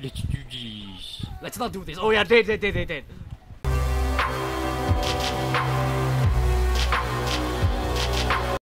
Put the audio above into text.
Let's do this. Let's not do this. Oh yeah, they did.